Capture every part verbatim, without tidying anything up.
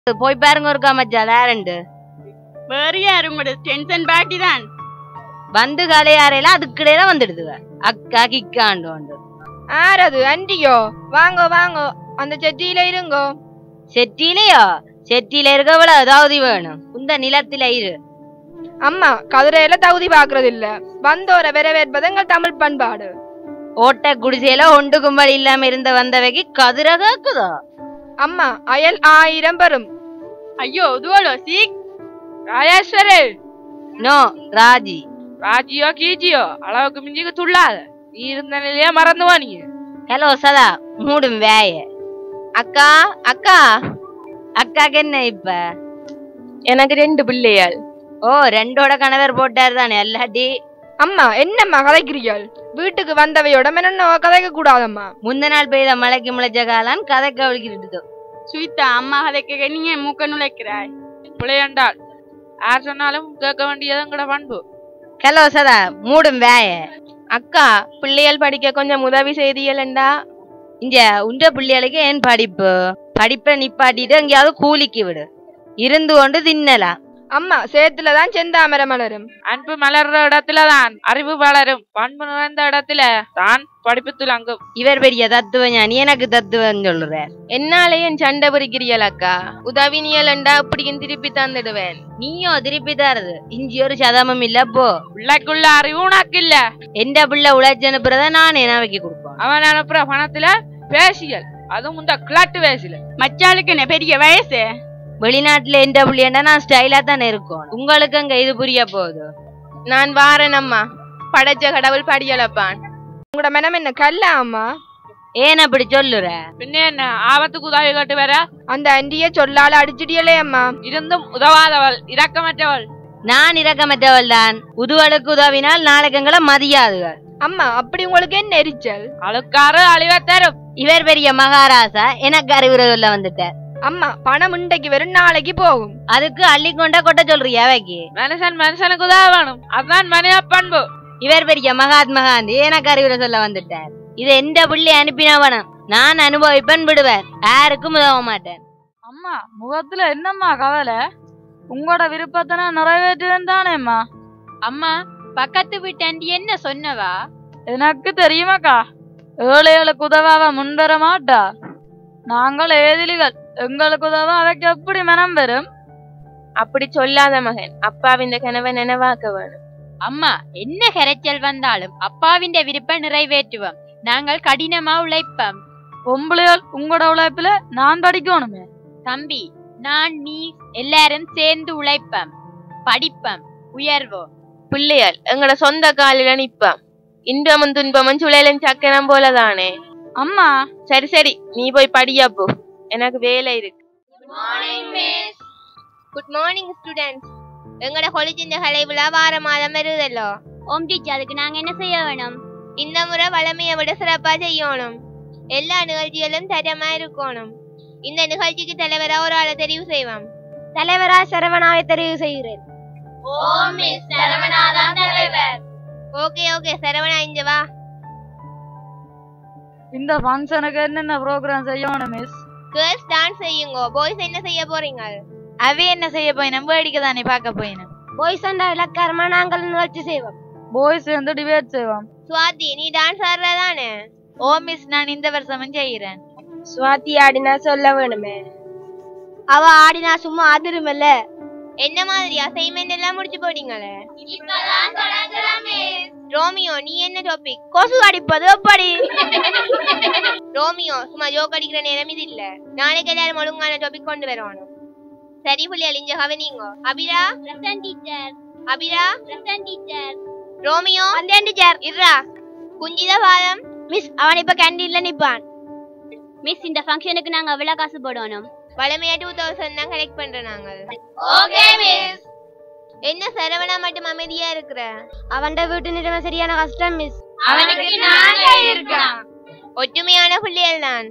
போய் பாருங்க ஒருக்கா மச்சான் யாருண்டு வேற யாரு உங்களோட டென்ஷன் பாட்டி தான் வந்து கலையாறையில அதுக்கிடையில வந்துடுதுவ அக்கா கிக்காண்டு ஆறது அண்டியோ வாங்கோ வாங்கோ அந்த செட்டியில இருங்கோ. செட்டிலையோ செட்டியில இருக்கவள தகுதி வேணும் இந்த நிலத்தில இரு. அம்மா கதிரையில தகுதி பாக்குறது இல்ல வந்தோர வரவேற்பது எங்கள் தமிழ் பண்பாடு. ஓட்ட குடிசையில ஒண்டு கும்பல் இல்லாம இருந்த வந்தவைக்கு கதிர கேக்குதோ. அம்மா அயல் ஆயிரம் பெறும். ஐயோ இதுவளோ சீக் ராஜேஸ்வரே நோ ராஜி ராஜியோ கீஜியோ அளவுக்கு மிஞ்சிக்கு துள்ளாத நீ இருந்த நிலையா மறந்துவா நீ. ஹலோ சதா மூடும் வேய. அக்கா அக்கா அக்காக்கு என்ன இப்ப? எனக்கு ரெண்டு பிள்ளையாள். ஓ ரெண்டோட கணவர் போட்டாரு தானே எல்லாட்டி. அம்மா என்னம்மா கதைக்கிறீர்கள்? வீட்டுக்கு வந்தவையோட என்ன கதைக்க கூடாதம்மா. முந்த நாள் பெய்த மழைக்கு முளைச்ச காலான் கதை கவலிக்கிட்டு சுயித்தா அம்மா கதைக்க நீ மூக்க நுழைக்கிறாய் பிள்ளையண்டாள் யார் சொன்னாலும் கேட்க வேண்டியதும் கூட பண்பு. ஹலோ சதா மூடும் வேய. அக்கா பிள்ளைகள் படிக்க கொஞ்சம் உதவி செய்தியலண்டா. இங்க உண்ட பிள்ளைகளுக்கு ஏன் படிப்பு? படிப்பை நிப்பாட்டிட்டு எங்கேயாவது கூலிக்கு விடு இருந்து கொண்டு தின்னலாம். அம்மா சேத்துலதான் செந்தாமரை மலரும். அன்பு மலர்ற இடத்துலதான் அறிவு வளரும். பண்பு நிறைந்த இடத்துல தான் படிப்பு துலங்கும். இவர் பெரிய தத்துவம் ஞானி எனக்கு தத்துவம் சொல்லுற. என்னாலே என் சண்டை பிரிக்கிறீள் அக்கா. உதவி நீயலண்டா இப்படியும் திருப்பி தந்துடுவேன். நீயோ திருப்பி தருது இஞ்சி ஒரு சதமும் இல்ல போ. பிள்ளைக்குள்ள அறிவு உனக்கு இல்ல. எந்த பிள்ளை உழைச்சு அனுப்புறத நான் என்ன வைக்க கொடுப்பேன். அவன் அனுப்புற பணத்துல பேசியல் அதுவும் இந்த கிளாட்டு வயசுல மச்சாளுக்கு என்ன பெரிய வயசு. வெளிநாட்டுல எந்த புள்ளியண்டா நான் ஸ்டைலா தானே இருக்கும். உங்களுக்கு அங்க இது புரிய போகுது. நான் வாரன் அம்மா. படைச்ச கடவுள் படியலப்பான். உங்களோட மனம் என்ன கல்ல அம்மா? ஏன் அப்படி சொல்லுற? பின்ன என்ன ஆபத்துக்கு உதவி கட்டு வேற அந்த அண்டிய சொல்லால அடிச்சிடியலே அம்மா. இருந்தும் உதவாதவள் இரக்கமற்றவள். நான் இரக்கமற்றவள் தான். உதவலுக்கு உதவினால் நாளைக்கு எங்களை மதியாதுகள். அம்மா அப்படி உங்களுக்கு என்ன எரிச்சல்? அழுக்காறு அழிவ தரும். இவர் பெரிய மகாராசா எனக்கு அறிவுரை வந்துட்டார். அம்மா பணம் இன்றைக்கு வெறும் நாளைக்கு போகும். அதுக்கு அள்ளி கொண்டா கொட்ட சொல்றியா வைக்கி? மனுஷன் மனுஷனுக்கு உதவணும் அதுதான் மனித பண்பு. இவர் பெரிய மகாத்மா காந்தி எனக்கு அறிவுரை சொல்ல வந்துட்டார். இது எந்த புள்ளி அனுப்பினவனம் நான் அனுபவிப்பேன் விடுவேன் யாருக்கும் உதவ மாட்டேன். அம்மா முகத்துல என்னம்மா கவலை? உங்களோட விருப்பத்தை நான் நிறைவேற்றுவேன் தானேம்மா. அம்மா பக்கத்து வீட்டாண்டி என்ன சொன்னவா? எனக்கு தெரியுமாக்கா ஏழைகளுக்கு உதவாவ முன்வர மாட்டா. நாங்கள் ஏதிலிகள் எங்களுக்கு உதவ அவைக்கு எப்படி மனம் வரும்? அப்படி சொல்லாத மகன் அப்பாவின் கனவை நினைவாக்க வேணும். அம்மா என்ன கரைச்சல் வந்தாலும் அப்பாவின் விருப்பம் நிறைவேற்றுவோம். நாங்கள் கடினமா உழைப்போம். பொம்பளையால் உங்களோட உழைப்புல நான் படிக்கணுமே. தம்பி நான் நீ எல்லாரும் சேர்ந்து உழைப்போம் படிப்போம் உயர்வோம். பிள்ளையால் எங்களோட சொந்த காலில நிப்போம். இன்பமும் துன்பமும் சுழலும் சக்கரம் போலதானே. அம்மா சரி சரி நீ போய் படியா போ எனக்கு வேலை இருக்கு. Good morning students. எங்கட காலேஜ் இந்த கலை விழா வார மாதம் வருதல்லோ. ஓம் டீச்சர் அதுக்கு நாங்க என்ன செய்ய வேணும்? இந்த முறை வளமையை விட சிறப்பா செய்யணும். எல்லா நிகழ்ச்சிகளும் தரமா இருக்கணும். இந்த நிகழ்ச்சிக்கு தலைவரா ஒரு ஆளை தெரிவு செய்வோம். தலைவரா சரவணாவை தெரிவு செய்கிறேன். ஓகே ஓகே சரவணா இங்க வா. இந்த ஃபங்க்ஷனுக்கு என்னென்ன ப்ரோக்ராம் செய்யணும் மிஸ்? கேர்ள்ஸ் டான்ஸ் செய்யுங்க. பாய்ஸ் என்ன செய்ய போறீங்க? அவே என்ன செய்ய போயினோம்? வேடிக்கை தானே பார்க்க போயினோம். பாய்ஸ் அண்டா இலக்காரமா நாங்கள் நிகழ்ச்சி செய்வோம். பாய்ஸ் வந்து டிபேட் செய்வோம். சுவாதி நீ டான்ஸ் ஆடுறதானே? ஓ மிஸ் நான் இந்த வருஷமும் செய்கிறேன். சுவாதி ஆடினா சொல்ல வேணுமே. அவ ஆடினா சும்மா அதிருமல்ல. என்ன மாதிரி அசைன்மெண்ட் எல்லாம் முடிச்சு போட்டீங்களே? ரோமியோ நீ என்ன டாபிக்? கொசு அடிப்பது எப்படி? ரோமியோ சும்மா ஜோக் அடிக்கிற நேரம் இது இல்ல. நாளைக்கு எல்லாரும் ஒழுங்கான டாபிக் கொண்டு வரணும். சரி புள்ளியால் இங்க கவனிங்க. Abira present teacher. Abira present teacher. Romeo வந்தேன் டீச்சர். இர்ரா குஞ்சிதா பாதம். மிஸ் அவன் இப்ப கேண்டீன்ல நிப்பான். மிஸ் இந்த ஃபங்க்ஷனுக்கு நாங்க எவ்வளவு காசு போடணும்? வளமையா டூ தௌசண்ட் தான் கலெக்ட் பண்றோம் நாங்கள். Okay miss. என்ன சரவணா மட்டும் அமைதியா இருக்கிற? அவன்ட வீட்டு நிலைமை சரியான கஷ்டம் மிஸ். அவனுக்கு நாங்க இருக்கோம். ஒற்றுமையான பிள்ளைகள் தான்.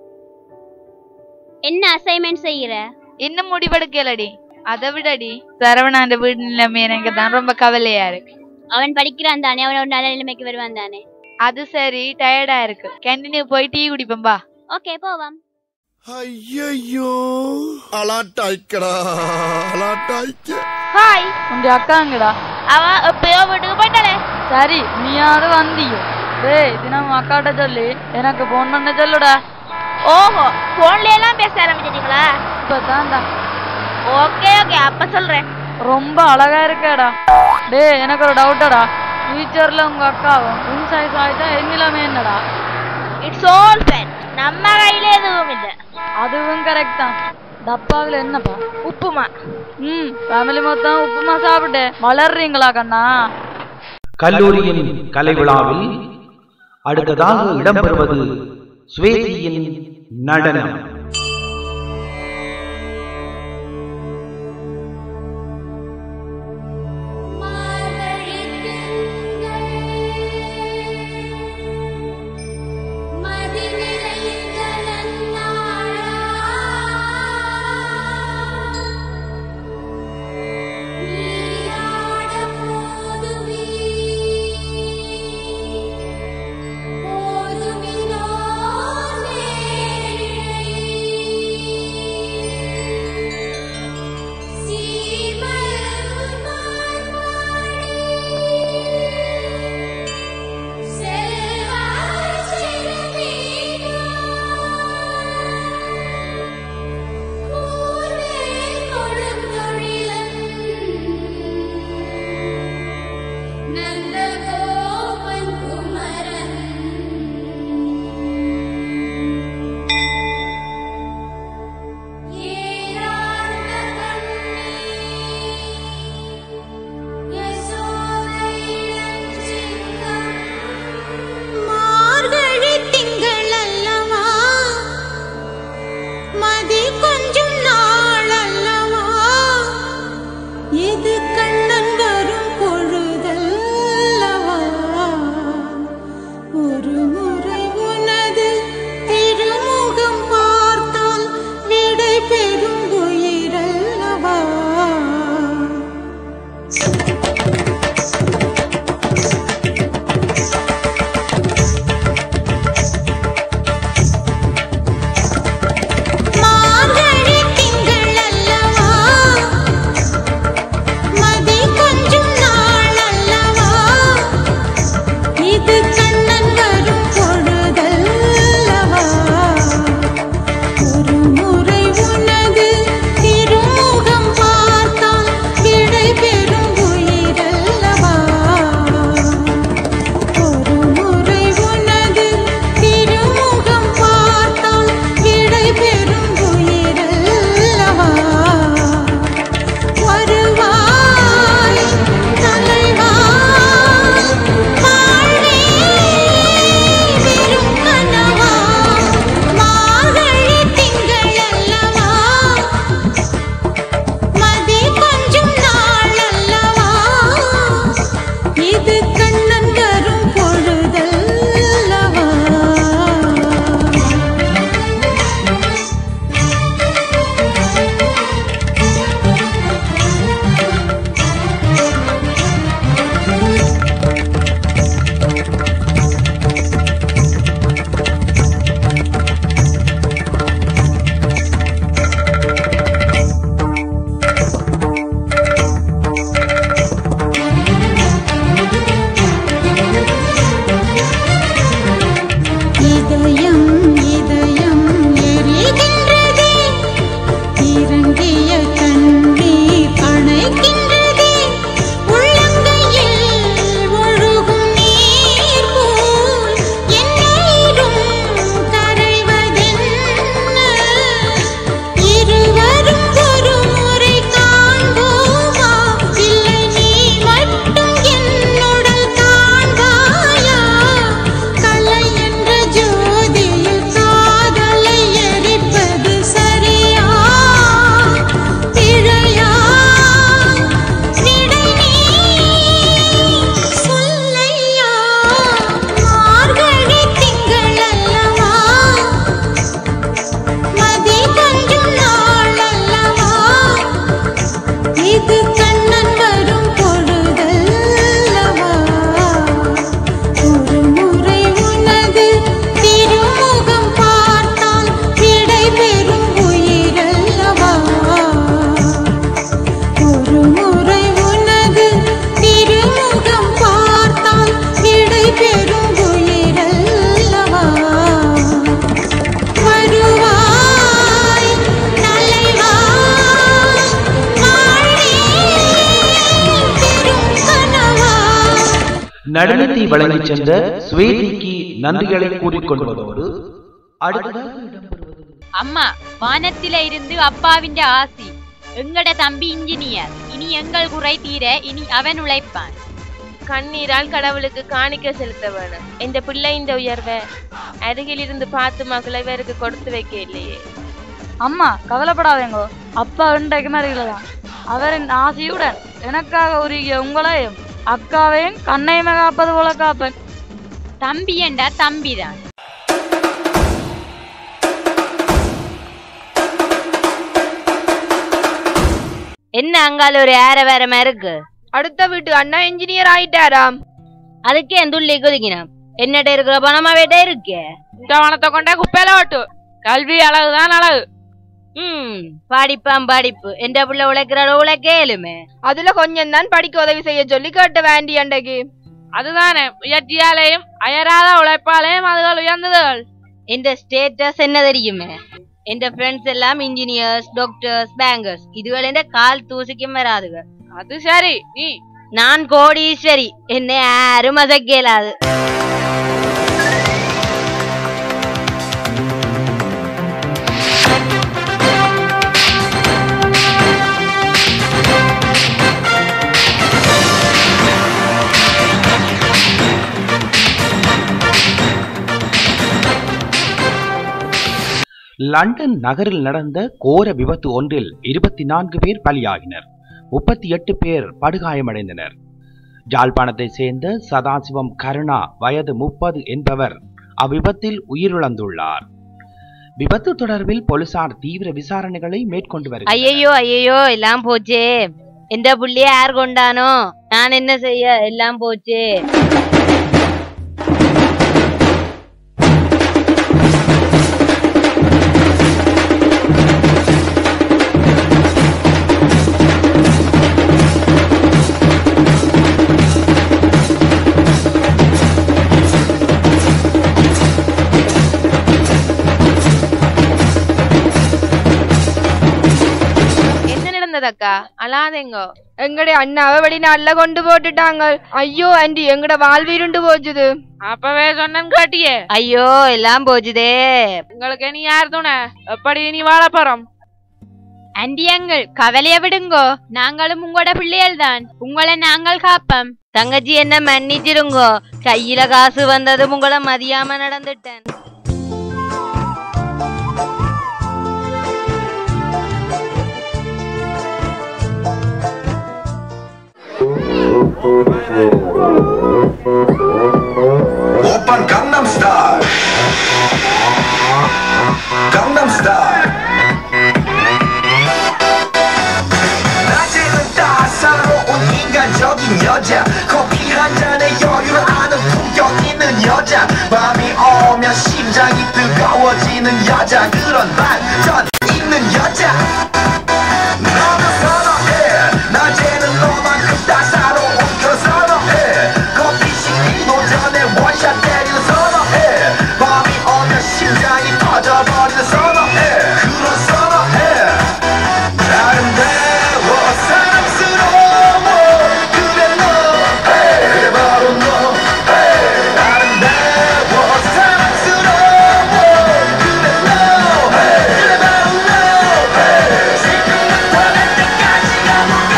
என்ன அசைன்மெண்ட் செய்யற? இன்னும் முடிவெடுக்கலடி. அதை விடடி சரவணாண்ட வீட்டு நிலைமை எனக்கு தான் ரொம்ப கவலையா இருக்கு. அவன் படிக்கிறான் தானே அவனோட நல்ல நிலைமைக்கு வருவான் தானே. அது சரி டயர்டா இருக்கு. கேண்டீனுக்கு போய் டீ குடிப்போம்பா. ஓகே போவோம். ஐயோ அலாட்டாய்க்கடா அலாட்டாய்க்க. ஹாய், உங்க அக்காங்கடா. அவ எப்பயோ வீட்டுக்கு போயிட்டாளே. சரி, நீயாவது வந்தியோ? டேய், தினம் அக்காட்ட சொல்லி எனக்கு போன் பண்ண சொல்லுடா. ஓஹோ, போன்ல எல்லாம் பேச ஆரம்பிச்சிட்டீங்களா? இப்பதான்டா. ஓகே ஓகே, அப்ப சொல்றேன். ரொம்ப அழகா இருக்கேடா. டேய், எனக்கு ஒரு டவுட்டடா. ஃபியூச்சர்ல உங்க அக்காவும் உன் சைஸ் ஆயிட்டா என்னிலாமே என்னடா? It's all fate. நம்ம கையில எதுவும் இல்ல. அதுவும் கரெக்ட் தான். டப்பாவில் என்னப்பா? உப்புமா. ம், ஃபேமிலி மொத்தம் உப்புமா சாப்பிட்டு வளர்றீங்களா கண்ணா? கல்லூரியின் கலை விழாவில் அடுத்ததாக இடம்பெறுவது ஸ்வேதியின் நடனம். Oh, நடனத்தை வழங்கிச் சென்ற ஸ்வேதிக்கு நன்றிகளை கூறிக்கொள்வதோடு அடுத்ததாக இடம்பெறுவது அம்மா வானத்தில இருந்து அப்பாவின் ஆசி. எங்கட தம்பி இன்ஜினியர். இனி எங்கள் குறை தீர இனி அவன் உழைப்பான். கண்ணீரால் கடவுளுக்கு காணிக்க செலுத்த வேணும். இந்த பிள்ளை இந்த உயர்வை அருகில் இருந்து பார்த்து மக்களை வேருக்கு கொடுத்து வைக்க இல்லையே. அம்மா கவலைப்படாதேங்கோ, அப்பா இன்றைக்கு மறிகளதான். அவரின் ஆசையுடன் எனக்காக உருகிய உங்களையும் அக்காவையும் கண்ணையுமே காப்பது போல காப்பேன். தம்பி என்றா தம்பிதான். என்ன அங்கால ஒரு ஏற வேறமா இருக்கு? அடுத்த வீட்டு அண்ணா இன்ஜினியர் ஆயிட்டாராம். அதுக்கே என் துள்ளி கொதிக்கணும். என்னட்ட இருக்கிற பணமாவேட்டே இருக்கே. இந்த பணத்தை கொண்டே குப்பையில ஓட்டு. கல்வி அழகுதான் அழகு. ம் படிப்பாம் படிப்பு. எந்த புள்ள உழைக்கிறாரோ உழைக்கேலுமே. அதுல கொஞ்சம் தான் படிக்க உதவி செய்ய சொல்லி கேட்ட வேண்டி அண்டைக்கு. அதுதானே முயற்சியாலேயும் அயராத உழைப்பாலேயும் அதுகள் உயர்ந்ததுகள். இந்த ஸ்டேட்டஸ் என்ன தெரியுமே? என் ஃப்ரெண்ட்ஸ் எல்லாம் இன்ஜினியர்ஸ், டாக்டர்ஸ், பேங்கர்ஸ். இதுகள் எந்த கால் தூசிக்கும் வராதுங்க. அது சரி, நீ நான் கோடீஸ்வரி. என்னை யாரும் அசைக்கலாது. லண்டன் நகரில் நடந்த கோர விபத்து ஒன்றில் இருபத்தி நான்கு பேர் பலியாகினர். முப்பத்தி எட்டு பேர் படுகாயமடைந்தனர். ஜாழ்ப்பாணத்தை சேர்ந்த சதாசிவம் கருணா வயது முப்பது என்பவர் அவ்விபத்தில் உயிரிழந்துள்ளார். விபத்து தொடர்பில் போலீசார் தீவிர விசாரணைகளை மேற்கொண்டு வருகின்றனர். ஐயோ ஐயோ எல்லாம் போச்சே. எந்த புள்ளிய யார் கொண்டானோ? நான் என்ன செய்ய? எல்லாம் போச்சே. அழாதேங்கோ. எங்கடைய அண்ணாவை வெளிநாட்டுல கொண்டு போட்டுட்டாங்க. ஐயோ ஆண்டி, எங்கட வாழ்வீருண்டு போச்சுது. அப்பவே சொன்னேன் காட்டியே. ஐயோ எல்லாம் போச்சுதே. உங்களுக்கு நீ யார் துணை? எப்படி நீ வாழ போறோம்? அண்டியங்கள் கவலைய விடுங்கோ. நாங்களும் உங்களோட பிள்ளைகள் தான். உங்களை நாங்கள் காப்போம். தங்கச்சி என்ன மன்னிச்சிருங்கோ. கையில காசு வந்ததும் உங்களை மதியாம நடந்துட்டேன். Open Gangnam Style. Gangnam Style. 낮에는 따사로운 인간적인 여자, 커피 한 잔에 여유를 아는 품격 있는 여자, 밤이 오면 심장이 뜨거워지는 여자, 그런 반전 있는 여자. 너는 선호해. 낮에는 너만큼 따사로운 그런 선호해. 커피 식기도 전에 원샷 때리는 선호해. 밤이 오면 심장이 터져버리는 선호해. 그런 선호해. 아름다워 사랑스러워. 그래 너, 그래 바로 너. 아름다워 사랑스러워. 그래 너, 그래 바로 너. 지금 나타날 때까지 가볼까.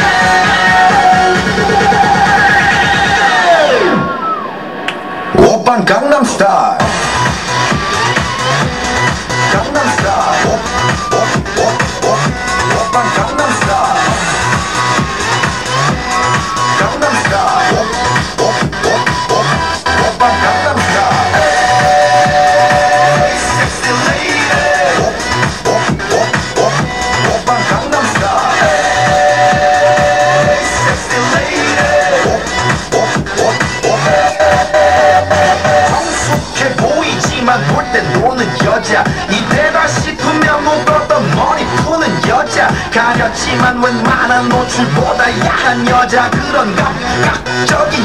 오빤 강남 스타일. 강남 스타일. 오, 오, 오, 오, 오빤 강남 스타일. 강남 스타일. 오, 오, 오, 오, 오빤 강남 스타일. Hey, sexy lady. 오, 오, 오, 오, 오빤 강남 스타일. Hey, sexy lady. 오, 오, 오, 오. 성숙해 보이지만 볼 땐 노는 여자, 이때다 싶으면 묶었던 머리 푸는 여자, 가렸지만 웬만한 노출보다 야한 여자, 그런 감각적인